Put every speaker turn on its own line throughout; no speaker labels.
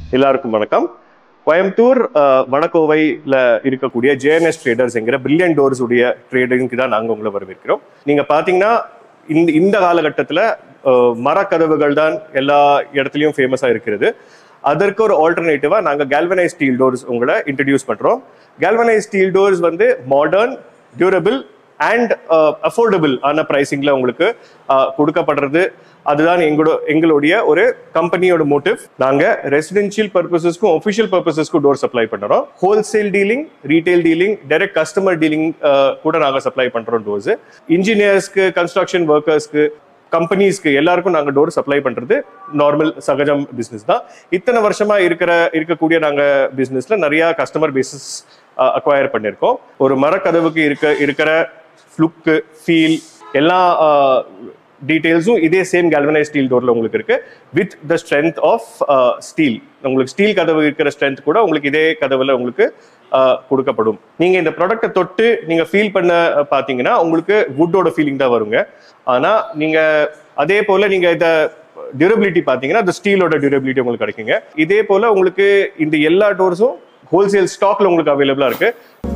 எல்லாருக்கும் வணக்கம். கோயம்புத்தூர் வடகோவையில் இருக்கக்கூடிய ஜேஎன்எஸ் ட்ரேடர்ஸ் என்கிற பில்லியன் டோர்ஸ் உடைய ட்ரேடிங்க்கு தான் நாங்கள் உங்களை வரவேற்கிறோம். நீங்க பாத்தீங்கன்னா இந்த காலகட்டத்தில் மரக்கதவுகள் தான் எல்லா இடத்துலையும் ஃபேமஸாக இருக்கிறது. அதற்கு ஒரு ஆல்டர்னேட்டிவா நாங்கள் கேல்வனைஸ் ஸ்டீல் டோர்ஸ் உங்களை இன்ட்ரடியூஸ் பண்றோம். கேல்வனைஸ் ஸ்டீல் டோர்ஸ் வந்து மாடர்ன், டியூரபிள் அண்ட் அஃபோர்டபுள் ஆன பிரைசிங்ல உங்களுக்கு கொடுக்கப்படுறது. அதுதான் எங்களுடைய ஒரு கம்பெனியோட மோட்டிவ். நாங்க ரெசிடென்ஷியல் பர்பஸஸ்க்கும் ஒஃபிஷியல் பர்பஸஸ்க்கும் டோர் சப்ளை பண்றோம். Wholesale dealing, retail dealing, direct customer dealing கூட நாங்க சப்ளை பண்றோம் டோர்ஸ். இன்ஜினியர்ஸ்க்கு, கன்ஸ்ட்ரக்ஷன் ஒர்க்கர்ஸ்க்கு, கம்பெனிஸ்க்கு எல்லாருக்கும் நாங்க டோர் சப்ளை பண்றது நார்மல் சகஜம் பிசினஸ் தான். இத்தனை வருஷமா இருக்கக்கூடிய நாங்க பிசினஸ்ல நிறைய கஸ்டமர் பேசஸ் அக்வயர் பண்ணிருக்கோம். ஒரு மரக்கதவுக்கு இருக்கிற லுக்கு, ஃபீல், எல்லா டீடைல்ஸும் இதே சேம் கேல்வனைஸ் ஸ்டீல் டோர்ல உங்களுக்கு இருக்கு. With the strength of steel. உங்களுக்கு ஸ்டீல் கதவு இருக்கிற ஸ்ட்ரென்த் கூட உங்களுக்கு இதே கதவுல உங்களுக்கு கொடுக்கப்படும். நீங்க இந்த ப்ராடக்டை தொட்டு நீங்க ஃபீல் பண்ண பாத்தீங்கன்னா உங்களுக்கு வுட்டோட ஃபீலிங் தான் வருங்க. ஆனா நீங்க அதே போல நீங்க இத டியூரபிலிட்டி பாத்தீங்கன்னா இந்த ஸ்டீலோட டியூரபிலிட்டி உங்களுக்கு கிடைக்குங்க. இதே போல உங்களுக்கு இந்த எல்லா டோர்ஸும் ஹோல்சேல் ஸ்டாக்ல உங்களுக்கு அவைலபிளா இருக்கு.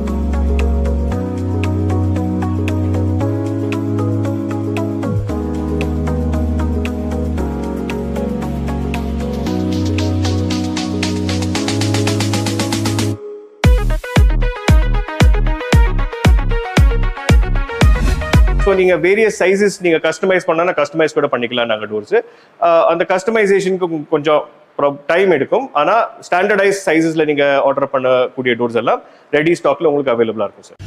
ஸோ நீங்கள் வேரியஸ் சைஸஸ் நீங்கள் கஸ்டமைஸ் பண்ணால் கஸ்டமைஸ் கூட பண்ணிக்கலாம். நாங்கள் டோர்ஸ் அந்த கஸ்டமைசேஷனுக்கு கொஞ்சம் டைம் எடுக்கும். ஆனால் ஸ்டாண்டர்டைஸ் சைஸஸில் நீங்கள் ஆர்டர் பண்ணக்கூடிய டோர்ஸ் எல்லாம் ரெடி ஸ்டாக்ல உங்களுக்கு அவைலபிளாக இருக்கும் சார்.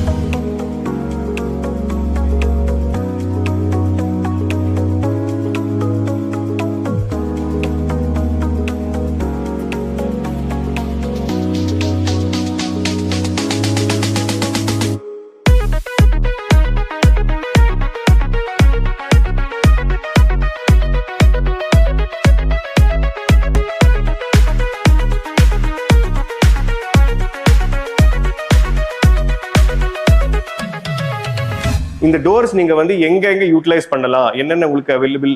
இந்த டோர்ஸ் நீங்க வந்து எங்க யூட்டிலைஸ் பண்ணலாம், என்னென்ன உங்களுக்கு அவைலபிள்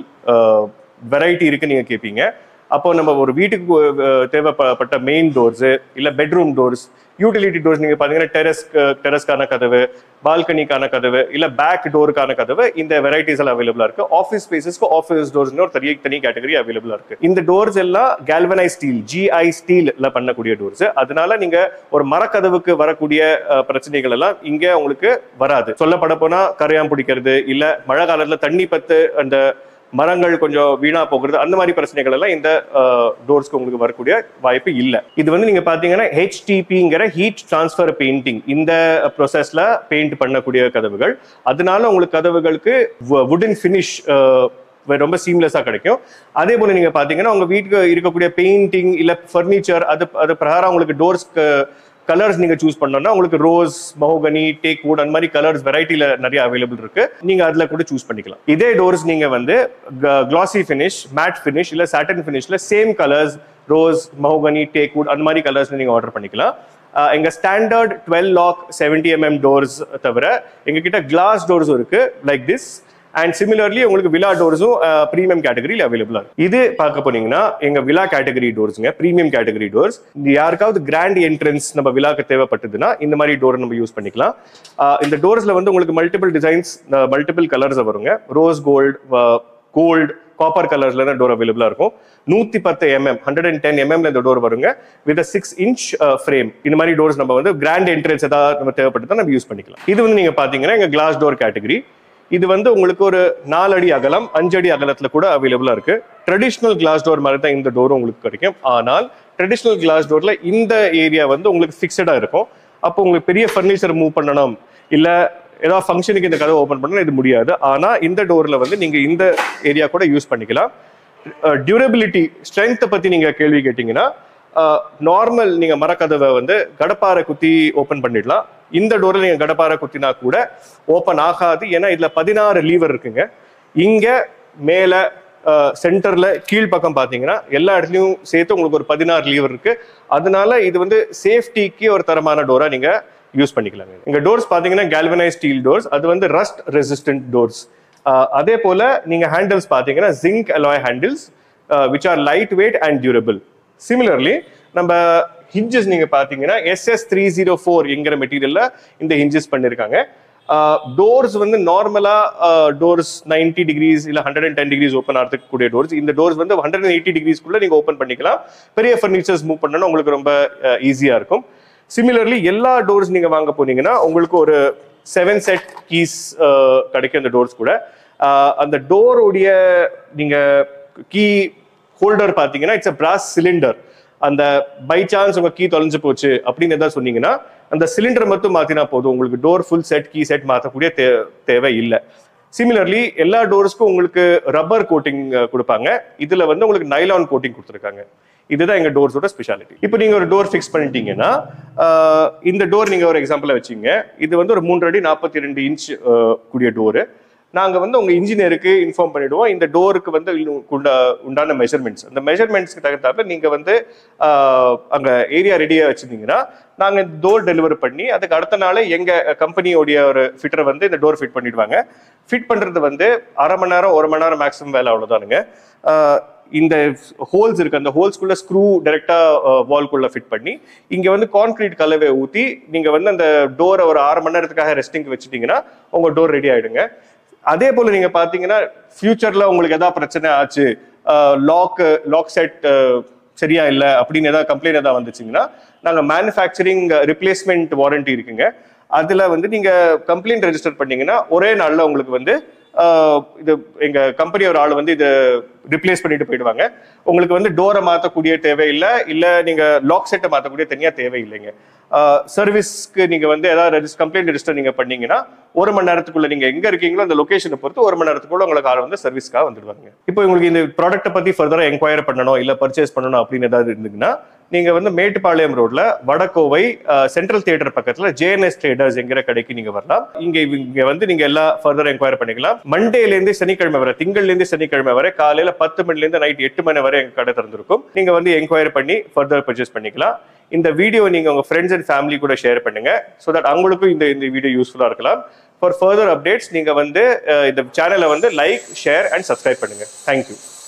வெரைட்டி இருக்கு நீங்க கேட்பீங்க. அப்போ நம்ம ஒரு வீட்டுக்கு தேவைப்பட்ட மெயின் டோர்ஸ், இல்ல பெட்ரூம் டோர்ஸ், யூட்டிலிட்டி டோர்ஸ் நீங்க பாத்தீங்கன்னா டெரஸ்க்கான கதவு, பால்கனிக்கான கதவு, இல்ல பேக் டோருக்கான கதவு, இந்த வெரைட்டிஸ் எல்லாம் அவைலபிளா இருக்கு. ஆஃபீஸ் ஸ்பேசஸ்க்கு ஆஃபீஸ் டோர்ஸ்னு ஒரு தனி கேட்டகரி அவைலபிளா இருக்கு. இந்த டோர்ஸ் எல்லாம் கேல்வனைஸ் ஸ்டீல், GI ஸ்டீல்ல பண்ணக்கூடிய டோர்ஸ். அதனால நீங்க ஒரு மரக்கதவுக்கு வரக்கூடிய பிரச்சனைகள் எல்லாம் இங்க உங்களுக்கு வராது. சொல்லப்பட போனா கரையான் பிடிக்கிறது, இல்ல மழை காலத்துல தண்ணி பத்து அந்த மரங்கள் கொஞ்சம் வீணா போகிறது, அந்த மாதிரி பிரச்சனைகள் எல்லாம் இந்த டோர்ஸ்க்கு உங்களுக்கு வரக்கூடிய வாய்ப்பு இல்லை. இது வந்து நீங்க பாத்தீங்கன்னா HTPங்கிற ஹீட் டிரான்ஸ்ஃபர் பெயிண்டிங், இந்த ப்ராசஸ்ல பெயிண்ட் பண்ணக்கூடிய கதவுகள். அதனால உங்களுக்கு கதவுகளுக்கு வுடன் ஃபினிஷ் ரொம்ப சீம்லெஸ்ஸா கிடைக்கும். அதே போல நீங்க பாத்தீங்கன்னா உங்க வீட்டுக்கு இருக்கக்கூடிய பெயிண்டிங் இல்ல ஃபர்னிச்சர் அது பிரகாரம் உங்களுக்கு டோர்ஸ்க்கு கலர்ஸ் நீங்க சூஸ் பண்ணோம்னா உங்களுக்கு ரோஸ், மஹோகனி, டேக் வுட் அந்த மாதிரி கலர்ஸ் வெரைட்டில நிறைய அவைலபிள் இருக்கு. நீங்க அதுல கூட சூஸ் பண்ணிக்கலாம். இதே டோர்ஸ் நீங்க வந்து கிளாசி ஃபினிஷ், மேட் ஃபினிஷ் இல்ல சாட்டன் ஃபினிஷ்ல same colours rose, mahogany, teak wood அந்த மாதிரி கலர்ஸ் நீங்க ஆர்டர் பண்ணிக்கலாம். எங்க ஸ்டாண்டர்ட் 12 லாக் 70 mm டோர்ஸ் தவிர எங்க கிட்ட கிளாஸ் டோர்ஸும் இருக்கு லைக் திஸ். அண்ட் சிமிலர்லி உங்களுக்கு விலா டோர்ஸும் ப்ரீமியம் கேட்டகரியில் அவைலபிளா இருக்கு. இது பார்க்க போனீங்கன்னா எங்க விலா கேட்டகரி டோர்ஸ்ங்க, ப்ரீமியம் கேட்டகரி டோர்ஸ். யாருக்காவது கிராண்ட் என்ட்ரன்ஸ் நம்ம விலாக்கு தேவைப்பட்டதுன்னா இந்த மாதிரி டோர் நம்ம யூஸ் பண்ணிக்கலாம். இந்த டோர்ஸ்ல வந்து உங்களுக்கு மல்டிபிள் டிசைன்ஸ், மல்டிபிள் கலர்ஸ் வருங்க. ரோஸ் கோல்டு, காப்பர் கலர்ஸ்ல தான் டோர் அவைலபிளா இருக்கும். 110 mm 110 mm இந்த டோர் வருங்க. With 6 inch frame. இந்த மாதிரி டோர்ஸ் நம்ம வந்து கிராண்ட் என்ட்ரன்ஸ் ஏதாவது நம்ம தேவைப்பட்டதா நம்ம யூஸ் பண்ணிக்கலாம். இது வந்து நீங்க பாத்தீங்கன்னா எங்க கிளாஸ் டோர் கேட்டகரி. இது வந்து உங்களுக்கு ஒரு 4 அடி அகலம், 5 அடி அகலத்துல கூட அவைலபிளா இருக்கு. ட்ரெடிஷனல் கிளாஸ் டோர் மாதிரி தான் இந்த டோர் உங்களுக்கு கிடைக்கும். ஆனால் ட்ரெடிஷனல் கிளாஸ் டோர்ல இந்த ஏரியா வந்து உங்களுக்கு ஃபிக்ஸடா இருக்கும். அப்போ உங்களுக்கு பெரிய ஃபர்னிச்சர் மூவ் பண்ணணும், இல்ல ஏதாவது ஃபங்க்ஷனுக்கு இந்த கதவை ஓப்பன் பண்ணணும், இது முடியாது. ஆனா இந்த டோர்ல வந்து நீங்க இந்த ஏரியா கூட யூஸ் பண்ணிக்கலாம். டியூரபிலிட்டி, ஸ்ட்ரென்த்தை பத்தி நீங்க கேள்வி கேட்டீங்கன்னா நார்மல் நீங்க மரக்கதவை வந்து கடப்பாறை குத்தி ஓப்பன் பண்ணிடலாம். இந்த டோர்ல நீங்க கடப்பாறை குத்தினா கூட ஓப்பன் ஆகாது. ஏன்னா இதுல 16 லீவர் இருக்குங்க. இங்க மேல சென்டர்ல கீழ்பக்கம் பாத்தீங்கன்னா எல்லா இடத்துலயும் சேர்த்து உங்களுக்கு ஒரு 16 லீவர் இருக்கு. அதனால இது வந்து சேஃப்டிக்கு ஒரு தரமான டோரா நீங்க யூஸ் பண்ணிக்கலாம். எங்க டோர்ஸ் பாத்தீங்கன்னா கேல்வனைஸ் ஸ்டீல் டோர்ஸ். அது வந்து ரஸ்ட் ரெசிஸ்டன்ட் டோர்ஸ். அதே போல நீங்க ஹேண்டில்ஸ் பாத்தீங்கன்னா zinc alloy handles which are lightweight and durable. Similarly நம்ம ஹிஞ்சஸ் நீங்க பாத்தீங்கன்னா SS304 என்கிற மெட்டீரியல்ல இந்த ஹிஞ்சஸ் பண்ணிருக்காங்க. டோர்ஸ் வந்து நார்மலா டோர்ஸ் 90 டிகிரிஸ் இல்ல 110 டிகிரிஸ் ஓப்பன் ஆகிறதுக்கு கூடிய டோர்ஸ். இந்த டோர்ஸ் வந்து 180 டிகிரிஸ்க்குள்ள நீங்க ஓப்பன் பண்ணிக்கலாம். பெரிய ஃபர்னிச்சர்ஸ் மூவ் பண்ணணும் உங்களுக்கு ரொம்ப ஈஸியா இருக்கும். சிமிலர்லி எல்லா டோர்ஸ் நீங்க வாங்க போனீங்கன்னா உங்களுக்கு ஒரு 7 செட் கீஸ் கிடைக்கும் அந்த டோர்ஸ் கூட. அந்த டோருடைய நீங்க கீ ஹோல்டர் பாத்தீங்கன்னா இட்ஸ் அ பிராஸ் சிலிண்டர். அந்த பை சான்ஸ் உங்க கீ தொலைஞ்சு போச்சு அப்படின்னு ஏதாவது சொன்னீங்கன்னா அந்த சிலிண்டர் மட்டும் மாத்தினா போதும், உங்களுக்கு door full set key set மாற்றக்கூடிய தேவை இல்லை. சிமிலர்லி எல்லா டோர்ஸ்க்கும் உங்களுக்கு ரப்பர் கோட்டிங் கொடுப்பாங்க. இதுல வந்து உங்களுக்கு நைலான் கோட்டிங் கொடுத்துருக்காங்க. இதுதான் எங்க டோர்ஸோட ஸ்பெஷாலிட்டி. இப்போ நீங்க ஒரு டோர் ஃபிக்ஸ் பண்ணிட்டீங்கன்னா இந்த டோர் நீங்க ஒரு எக்ஸாம்பிளா வச்சுங்க. இது வந்து ஒரு 3 அடி 42 இன்ச் கூடிய டோரு. நாங்க வந்து உங்க இன்ஜினியருக்கு இன்ஃபார்ம் பண்ணிடுவோம் இந்த டோருக்கு வந்து உண்டான மெஷர்மெண்ட்ஸ். அந்த மெஷர்மெண்ட்ஸ்க்கு தகுந்தாப்ப நீங்க வந்து அங்க ஏரியா ரெடியா வச்சிருந்தீங்கன்னா நாங்க இந்த டோர் டெலிவரி பண்ணி அதுக்கு அடுத்த நாளே எங்க கம்பெனியோடைய ஒரு ஃபிட்டரை வந்து இந்த டோர் ஃபிட் பண்ணிடுவாங்க. ஃபிட் பண்றது வந்து அரை மணி நேரம் 1 மணி நேரம் மேக்ஸிமம் வேலை, அவ்வளவுதானுங்க. இந்த ஹோல்ஸ் இருக்கு, அந்த ஹோல்ஸ்குள்ள ஸ்க்ரூ டைரக்டா வால்குள்ள ஃபிட் பண்ணி இங்க வந்து கான்கிரீட் கலவை ஊத்தி நீங்க வந்து அந்த டோரை ஒரு 6 மணி நேரத்துக்காக ரெஸ்டிங் வச்சுட்டீங்கன்னா உங்க டோர் ரெடி ஆயிடுங்க. அதே போல நீங்க பாத்தீங்கன்னா ஃபியூச்சர்ல உங்களுக்கு ஏதாவது பிரச்சனை ஆச்சு, லாக் செட் சரியா இல்லை அப்படின்னு ஏதாவது கம்ப்ளைண்ட் ஏதாவது வந்துச்சுங்கன்னா நாங்க மேனுஃபேக்சரிங் ரிப்ளேஸ்மெண்ட் வாரண்டி இருக்குங்க. அதுல வந்து நீங்க கம்ப்ளைண்ட் ரெஜிஸ்டர் பண்ணீங்கன்னா ஒரே நாள்ல உங்களுக்கு வந்து இது எங்க கம்பெனி ஒரு ஆள் வந்து இது ரிப்ளேஸ் பண்ணிட்டு போயிடுவாங்க. உங்களுக்கு வந்து டோரை மாற்றக்கூடிய தேவையில்லை, இல்லை நீங்க லாக் செட்டை மாற்றக்கூடிய தனியா தேவையில்லைங்க. சர்வீஸ்க்கு நீங்க வந்து ஏதாவது கம்ப்ளைண்ட் ரெஜிஸ்டர் நீங்க பண்ணீங்கன்னா 1 மணி நேரத்துக்குள்ள நீங்க எங்க இருக்கீங்களோ அந்த லொகேஷனை பொறுத்து 1 மணி நேரத்துக்குள்ள உங்களுக்கு ஆள் வந்து சர்வீஸ்க்காக வந்துடுவாங்க. இப்போ உங்களுக்கு இந்த ப்ராடக்ட்டை பத்தி ஃபர்தரா என்கொயர் பண்ணணும் இல்ல பர்ச்சேஸ் பண்ணணும் அப்படின்னு ஏதாவது இருந்தீங்கன்னா நீங்க வந்து மேட்டுப்பாளையம் ரோட்ல வடகோவை சென்ட்ரல் தியேட்டர் பக்கத்துல JNS ட்ரேடர்ஸ் என்கிற கடைக்கு நீங்க வரலாம். இங்க வந்து நீங்க எல்லா ஃபர்தர் என்கொயர் பண்ணிக்கலாம். மண்டேல இருந்து சனிக்கிழமை வரை, திங்கள்ல இருந்து சனிக்கிழமை வரை காலையில 10 மணில இருந்து நைட் 8 மணி வரை எங்க கடை திறந்திருக்கும். நீங்க வந்து என்கொயர் பண்ணி ஃபர்தர் பர்ச்சேஸ் பண்ணிக்கலாம். இந்த வீடியோ நீங்க உங்க ஃப்ரெண்ட்ஸ் அண்ட் ஃபேமிலி கூட ஷேர் பண்ணுங்க, சோ தட் அவங்களுக்கும் இந்த வீடியோ யூஸ்ஃபுல்லா இருக்கலாம். ஃபார் ஃபர்தர் அப்டேட்ஸ் நீங்க வந்து இந்த சேனலை வந்து லைக், ஷேர் அண்ட் சப்ஸ்கிரைப் பண்ணுங்க. தேங்க்யூ.